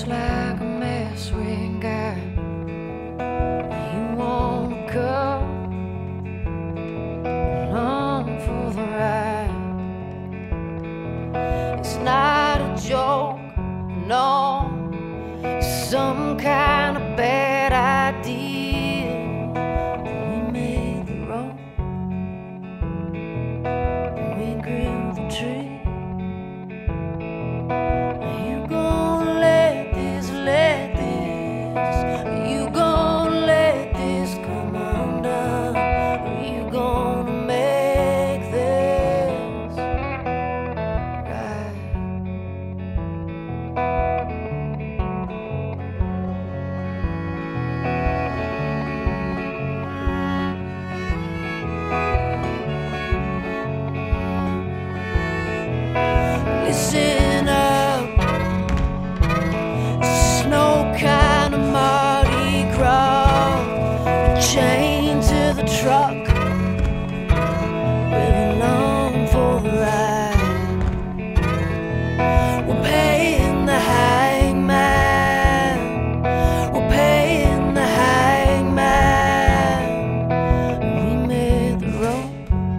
Looks like a mess we got. You wanna come along for the ride? It's not a joke, no, it's some kind of bad idea. We made the road, we grew the tree. Listen up, it's no kind of Mardi Gras. Chained to the truck, we're along for the ride. We're paying the hangman, we're paying the hangman. We made the rope,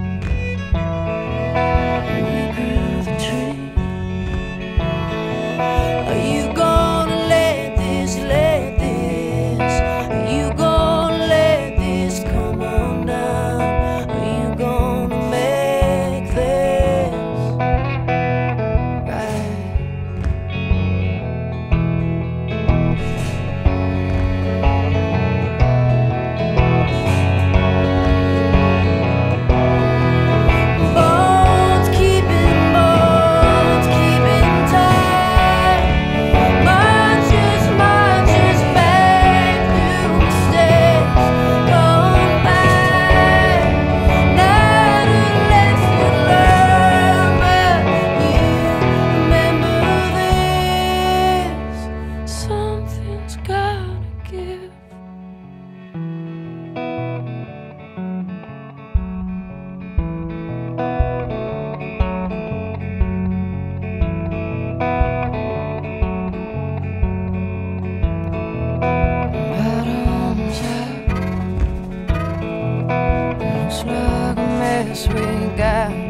we grew the tree. Are you gonna let this, are you gonna let this come undone? Are you gonna make this right? Bones keeping tight. Marches back through mistakes gone by. Not a lesson learned, but you remember this. Something's gotta give. Bottoms up, looks like a mess we got.